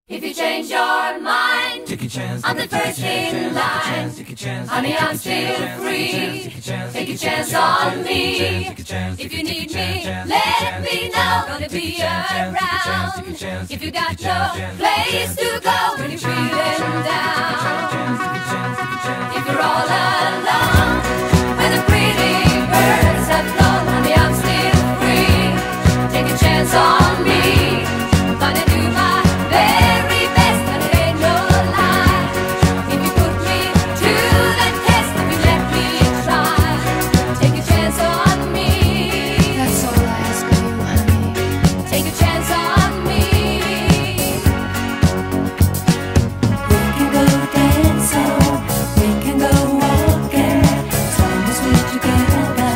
If you change your mind, take a chance. I'm the first in line. Honey, I'm still free. Take a chance on me. If you need me, let me know. Gonna be around. If you got no place to go when you're feeling down. If you're all alone, when the pretty birds have flown, honey, I'm still free. Take a chance on me. Gonna do my very best, and it ain't no lie. If you put me to the test, if you let me try, take a chance on me. That's all I ask of you, honey. Take a chance on me. We can go dancing, we can go walking, as long as we're together.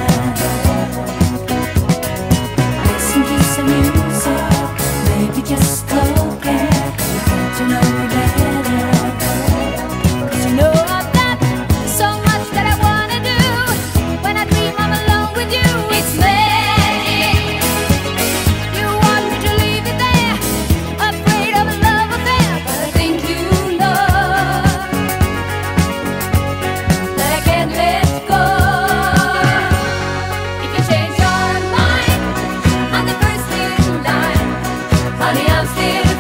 Listen to some music, maybe just talking, get to know you better. 'Cause you know I've got so much that I wanna do. When I dream I'm alone with you, it's magic. You want me to leave it there, afraid of a love affair, but I think you know that I can't let go. If you change your mind, I'm the first in line. Honey, I'm still